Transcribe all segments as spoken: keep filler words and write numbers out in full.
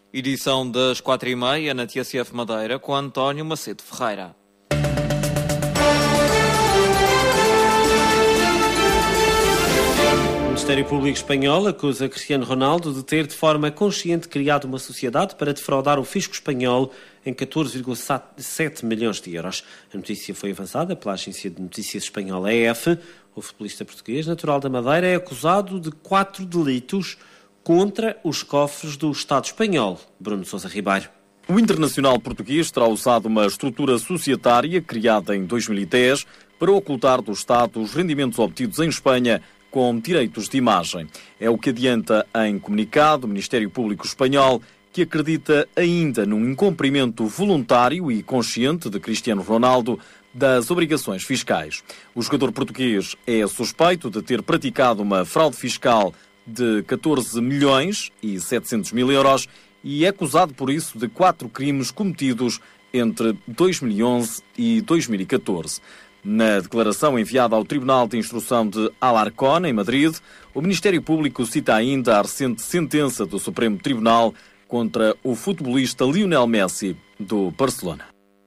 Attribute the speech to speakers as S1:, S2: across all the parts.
S1: Edição das quatro e meia na T S F Madeira com António Macedo Ferreira.
S2: O Ministério Público Espanhol acusa Cristiano Ronaldo de ter de forma consciente criado uma sociedade para defraudar o fisco espanhol em catorze vírgula sete milhões de euros. A notícia foi avançada pela agência de notícias espanhola E F. O futebolista português, natural da Madeira, é acusado de quatro delitos contra os cofres do Estado espanhol. Bruno Sousa Ribeiro.
S3: O internacional português terá usado uma estrutura societária criada em dois mil e dez para ocultar do Estado os rendimentos obtidos em Espanha com direitos de imagem. É o que adianta em comunicado o Ministério Público Espanhol, que acredita ainda num incumprimento voluntário e consciente de Cristiano Ronaldo das obrigações fiscais. O jogador português é suspeito de ter praticado uma fraude fiscal de catorze milhões e setecentos mil euros e é acusado por isso de quatro crimes cometidos entre dois mil e onze e dois mil e catorze. Na declaração enviada ao Tribunal de Instrução de Alarcón, em Madrid, o Ministério Público cita ainda a recente sentença do Supremo Tribunal contra o futebolista Lionel Messi, do Barcelona.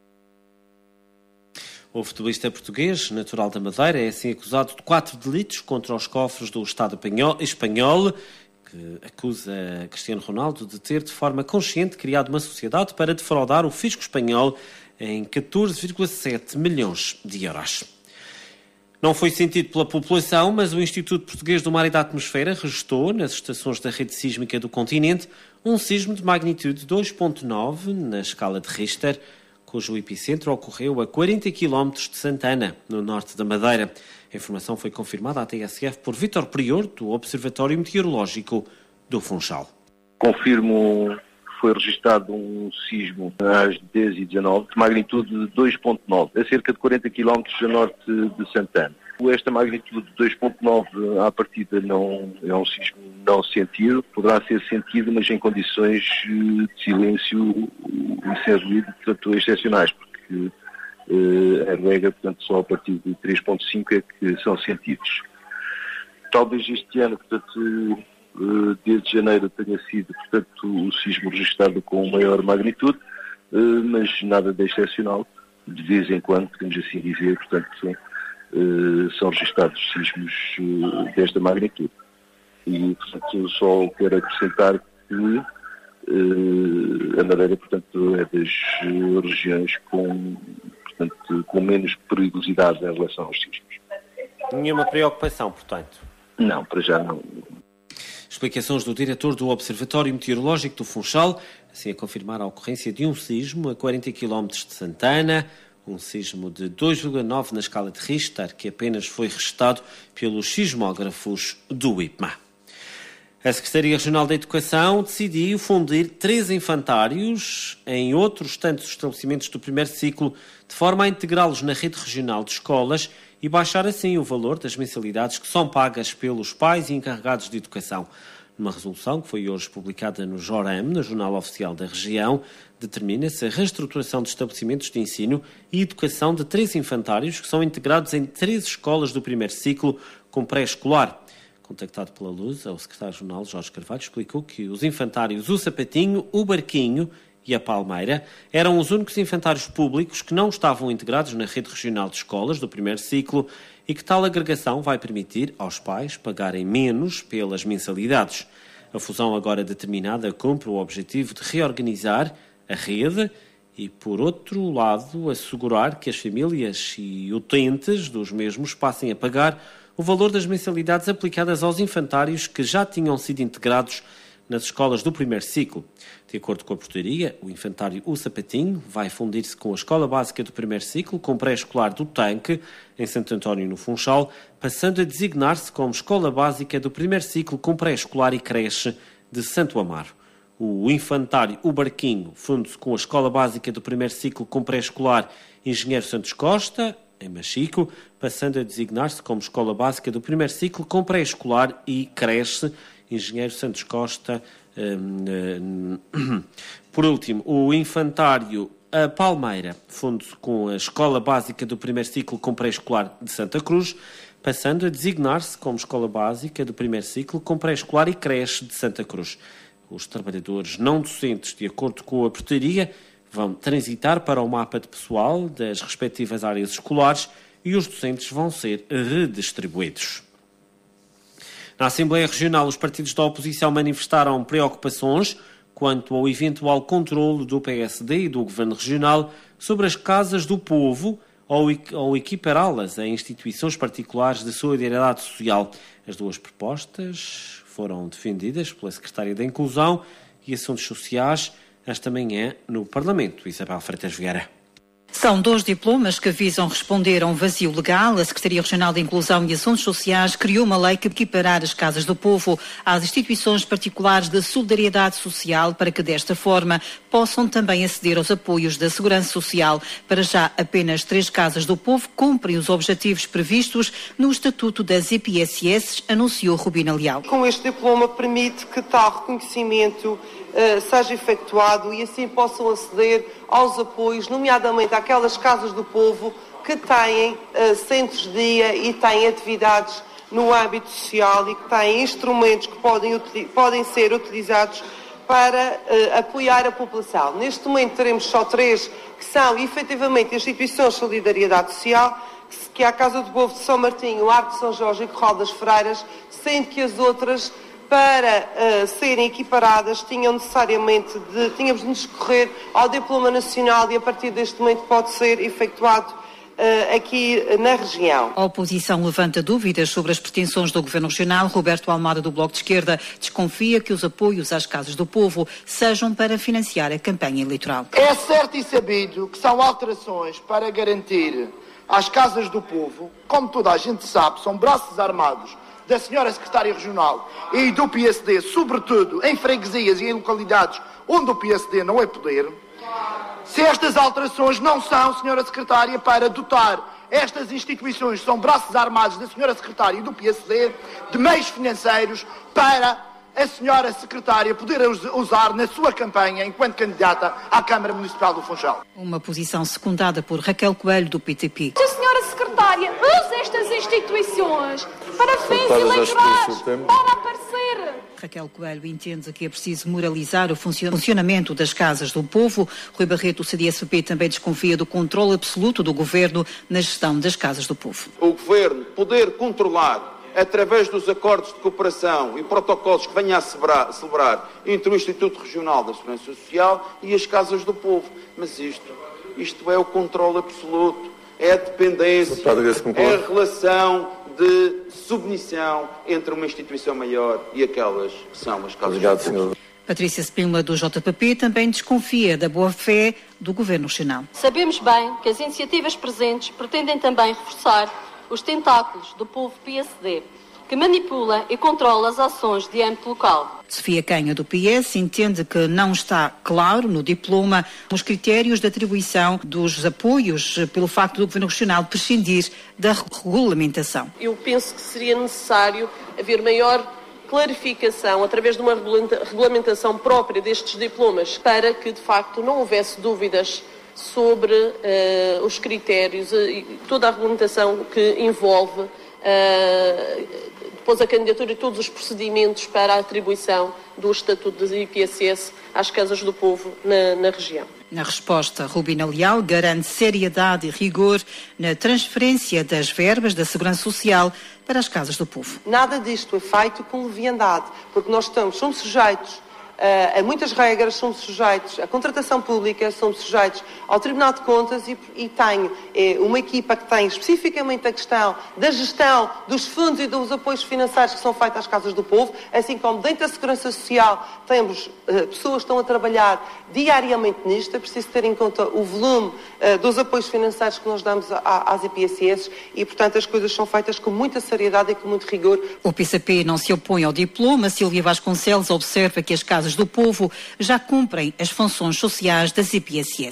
S2: O futebolista português, natural da Madeira, é assim acusado de quatro delitos contra os cofres do Estado espanhol, que acusa Cristiano Ronaldo de ter de forma consciente criado uma sociedade para defraudar o fisco espanhol em catorze vírgula sete milhões de euros. Não foi sentido pela população, mas o Instituto Português do Mar e da Atmosfera registrou nas estações da rede sísmica do continente um sismo de magnitude dois vírgula nove na escala de Richter, cujo epicentro ocorreu a quarenta quilómetros de Santana, no norte da Madeira. A informação foi confirmada à T S F por Vítor Prior, do Observatório Meteorológico do Funchal.
S4: Confirmo que foi registado um sismo às dez e dezanove, de magnitude de dois vírgula nove, a cerca de quarenta quilómetros a norte de Santana. Esta magnitude de dois vírgula nove, à partida, não, é um sismo não sentido. Poderá ser sentido, mas em condições de silêncio e sem ruído, portanto, excepcionais, porque uh, a regra, portanto, só a partir de três vírgula cinco é que são sentidos. Talvez este ano, portanto, uh, desde janeiro tenha sido, portanto, o sismo registrado com maior magnitude, uh, mas nada de excepcional. De vez em quando, podemos assim dizer, portanto, Uh, são registrados sismos uh, desta magnitude. E, portanto, só quero acrescentar que uh, a Madeira, portanto, é das uh, regiões com, portanto, com menos perigosidade em relação aos sismos.
S2: Nenhuma preocupação, portanto?
S4: Não, para já não.
S2: Explicações do diretor do Observatório Meteorológico do Funchal, assim a confirmar a ocorrência de um sismo a quarenta quilómetros de Santana, um sismo de dois vírgula nove na escala de Richter, que apenas foi registado pelos sismógrafos do I P M A. A Secretaria Regional da Educação decidiu fundir três infantários em outros tantos estabelecimentos do primeiro ciclo, de forma a integrá-los na rede regional de escolas e baixar assim o valor das mensalidades que são pagas pelos pais e encarregados de educação. Numa resolução que foi hoje publicada no JORAM, no Jornal Oficial da Região, determina-se a reestruturação de estabelecimentos de ensino e educação de três infantários que são integrados em três escolas do primeiro ciclo com pré-escolar. Contactado pela Luz, o secretário-geral Jorge Carvalho explicou que os infantários O Sapatinho, o Barquinho e a Palmeira eram os únicos infantários públicos que não estavam integrados na rede regional de escolas do primeiro ciclo e que tal agregação vai permitir aos pais pagarem menos pelas mensalidades. A fusão agora determinada cumpre o objetivo de reorganizar a rede e, por outro lado, assegurar que as famílias e utentes dos mesmos passem a pagar o valor das mensalidades aplicadas aos infantários que já tinham sido integrados nas escolas do primeiro ciclo. De acordo com a portaria, o infantário O Sapatinho vai fundir-se com a Escola Básica do primeiro ciclo com pré-escolar do Tanque, em Santo António, no Funchal, passando a designar-se como Escola Básica do primeiro ciclo com pré-escolar e creche de Santo Amaro. O infantário O Barquinho funde-se com a Escola Básica do primeiro ciclo com pré-escolar Engenheiro Santos Costa, em Machico, passando a designar-se como Escola Básica do primeiro ciclo com pré-escolar e creche Engenheiro Santos Costa. Um, um, por último, o infantário A Palmeira funde-se com a Escola Básica do primeiro ciclo com pré-escolar de Santa Cruz, passando a designar-se como Escola Básica do primeiro ciclo com pré-escolar e creche de Santa Cruz. Os trabalhadores não docentes, de acordo com a portaria, vão transitar para o mapa de pessoal das respectivas áreas escolares e os docentes vão ser redistribuídos. Na Assembleia Regional, os partidos da oposição manifestaram preocupações quanto ao eventual controle do P S D e do Governo Regional sobre as casas do povo ou equipará-las a instituições particulares de solidariedade social. As duas propostas foram defendidas pela Secretária da Inclusão e Assuntos Sociais esta manhã no Parlamento. Isabel Freitas Vieira.
S5: São dois diplomas que visam responder a um vazio legal. A Secretaria Regional de Inclusão e Assuntos Sociais criou uma lei que equiparar as casas do povo às instituições particulares de solidariedade social para que, desta forma, possam também aceder aos apoios da Segurança Social. Para já, apenas três casas do povo cumprem os objetivos previstos no Estatuto das I P S S, anunciou Rubina Leal.
S6: Com este diploma permite que tal reconhecimento Uh, seja efetuado e assim possam aceder aos apoios, nomeadamente àquelas casas do povo que têm uh, centros de dia e têm atividades no âmbito social e que têm instrumentos que podem, podem ser utilizados para uh, apoiar a população. Neste momento teremos só três que são efetivamente instituições de solidariedade social, que é a Casa do Povo de São Martinho, Arco de São Jorge e Corral das Freiras, sendo que as outras, para uh, serem equiparadas, tinham necessariamente de, tínhamos de nos correr ao Diploma Nacional e a partir deste momento pode ser efetuado uh, aqui na região.
S5: A oposição levanta dúvidas sobre as pretensões do Governo Regional. Roberto Almada, do Bloco de Esquerda, desconfia que os apoios às casas do povo sejam para financiar a campanha eleitoral.
S7: É certo e sabido que são alterações para garantir às casas do povo, como toda a gente sabe, são braços armados da senhora Secretária Regional e do P S D, sobretudo em freguesias e em localidades onde o P S D não é poder, se estas alterações não são, senhora Secretária, para dotar estas instituições, são braços armados da senhora Secretária e do P S D, de meios financeiros para a senhora Secretária poder usar na sua campanha enquanto candidata à Câmara Municipal do Funchal.
S5: Uma posição secundada por Raquel Coelho, do P T P.
S8: Se a senhora Secretária usa estas instituições para fins eleitorais, para aparecer.
S5: Raquel Coelho entende que é preciso moralizar o funcionamento das casas do povo. Rui Barreto, do C D S P, também desconfia do controle absoluto do Governo na gestão das casas do povo.
S9: O Governo poder controlar, através dos acordos de cooperação e protocolos que venha a celebrar, celebrar entre o Instituto Regional da Segurança Social e as casas do povo. Mas isto, isto é o controle absoluto, é a dependência, é a relação de submissão entre uma instituição maior e aquelas que são as casas Obrigado, do povo. Senhor.
S5: Patrícia Spínola, do J P P, também desconfia da boa-fé do Governo Regional.
S10: Sabemos bem que as iniciativas presentes pretendem também reforçar os tentáculos do povo P S D, que manipula e controla as ações de âmbito local.
S5: Sofia Canha, do P S, entende que não está claro no diploma os critérios de atribuição dos apoios pelo facto do Governo Regional prescindir da regulamentação.
S6: Eu penso que seria necessário haver maior clarificação através de uma regulamentação própria destes diplomas para que, de facto, não houvesse dúvidas sobre uh, os critérios e uh, toda a regulamentação que envolve uh, depois a candidatura e todos os procedimentos para a atribuição do Estatuto das I P S S às casas do povo na, na região.
S5: Na resposta, Rubina Leal garante seriedade e rigor na transferência das verbas da Segurança Social para as casas do povo.
S6: Nada disto é feito com leviandade, porque nós estamos, somos sujeitos Uh, a muitas regras, somos sujeitos à contratação pública, somos sujeitos ao Tribunal de Contas e, e tenho é, uma equipa que tem especificamente a questão da gestão dos fundos e dos apoios financeiros que são feitos às casas do povo, assim como dentro da Segurança Social temos uh, pessoas que estão a trabalhar diariamente nisto. É preciso ter em conta o volume uh, dos apoios financeiros que nós damos a, a, às I P S S e, portanto, as coisas são feitas com muita seriedade e com muito rigor.
S5: O P C P não se opõe ao diploma. Silvia Vasconcelos observa que as casas do povo já cumprem as funções sociais das I P S S.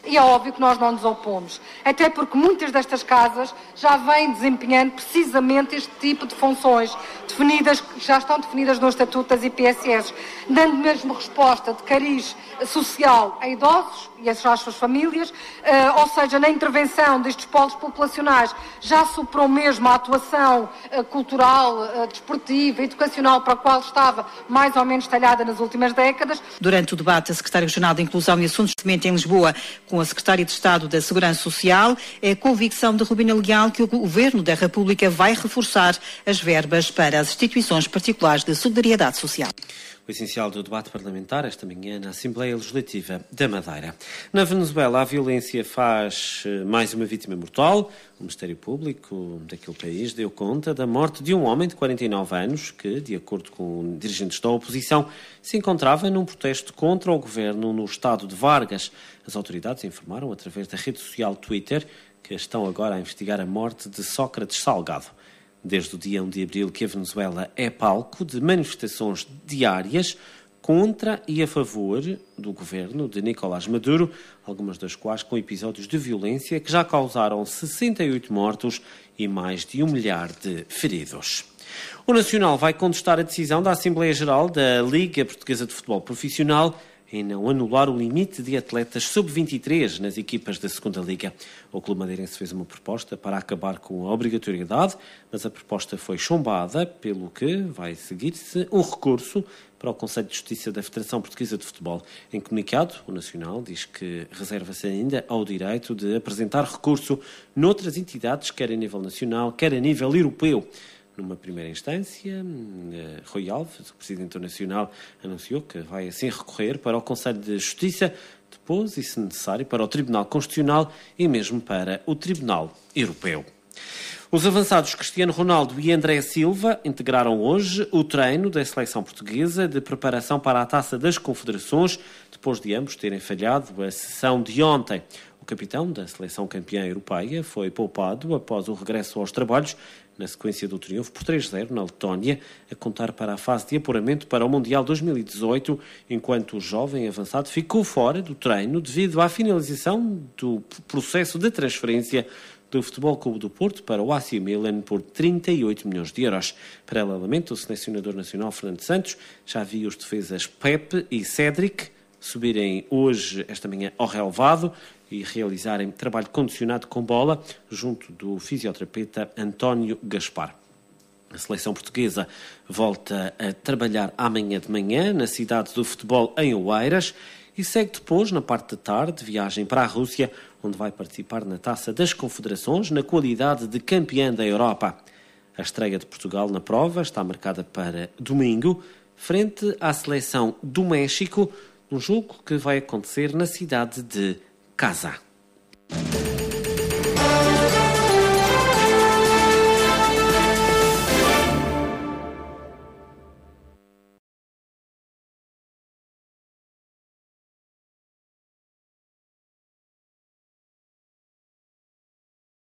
S11: E é óbvio que nós não nos opomos, até porque muitas destas casas já vêm desempenhando precisamente este tipo de funções, definidas, que já estão definidas no Estatuto das I P S S, dando mesmo resposta de cariz social a idosos e às suas famílias, uh, ou seja, na intervenção destes polos populacionais já superou mesmo a atuação uh, cultural, uh, desportiva, educacional para a qual estava mais ou menos talhada nas últimas décadas.
S5: Durante o debate, a Secretária Regional de Inclusão e Assuntos de Semente em Lisboa, com a Secretária de Estado da Segurança Social, é a convicção de Rubina Leal que o Governo da República vai reforçar as verbas para as instituições particulares de solidariedade social.
S2: O essencial do debate parlamentar esta manhã na Assembleia Legislativa da Madeira. Na Venezuela, a violência faz mais uma vítima mortal. O Ministério Público daquele país deu conta da morte de um homem de quarenta e nove anos que, de acordo com dirigentes da oposição, se encontrava num protesto contra o governo no estado de Vargas. As autoridades informaram através da rede social Twitter que estão agora a investigar a morte de Sócrates Salgado. Desde o dia primeiro de abril que a Venezuela é palco de manifestações diárias contra e a favor do governo de Nicolás Maduro, algumas das quais com episódios de violência que já causaram sessenta e oito mortos e mais de um milhar de feridos. O Nacional vai contestar a decisão da Assembleia Geral da Liga Portuguesa de Futebol Profissional em não anular o limite de atletas sub vinte e três nas equipas da segunda Liga. O Clube Madeirense fez uma proposta para acabar com a obrigatoriedade, mas a proposta foi chumbada, pelo que vai seguir-se um recurso para o Conselho de Justiça da Federação Portuguesa de Futebol. Em comunicado, o Nacional diz que reserva-se ainda ao direito de apresentar recurso noutras entidades, quer a nível nacional, quer a nível europeu. Numa primeira instância, Rui Alves, o Presidente Nacional, anunciou que vai assim recorrer para o Conselho de Justiça, depois, e se necessário, para o Tribunal Constitucional e mesmo para o Tribunal Europeu. Os avançados Cristiano Ronaldo e André Silva integraram hoje o treino da seleção portuguesa de preparação para a Taça das Confederações, depois de ambos terem falhado a sessão de ontem. O capitão da seleção campeã europeia foi poupado após o regresso aos trabalhos, na sequência do triunfo por três a zero na Letónia, a contar para a fase de apuramento para o Mundial dois mil e dezoito, enquanto o jovem avançado ficou fora do treino devido à finalização do processo de transferência do Futebol Clube do Porto para o A C Milan por trinta e oito milhões de euros. Paralelamente, o selecionador nacional Fernando Santos já viu os defesas Pepe e Cédric subirem hoje, esta manhã, ao relvado e realizarem trabalho condicionado com bola junto do fisioterapeuta António Gaspar. A seleção portuguesa volta a trabalhar amanhã de manhã na cidade do futebol em Oeiras e segue depois, na parte da tarde, viagem para a Rússia, onde vai participar na Taça das Confederações na qualidade de campeã da Europa. A estreia de Portugal na prova está marcada para domingo, frente à seleção do México, num jogo que vai acontecer na cidade de Kazán.